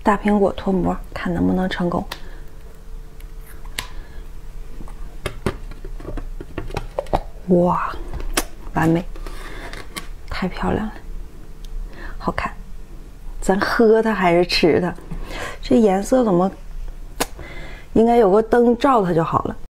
大苹果脱模，看能不能成功。哇，完美，太漂亮了，好看。咱喝它还是吃它？这颜色怎么？应该有个灯照它就好了。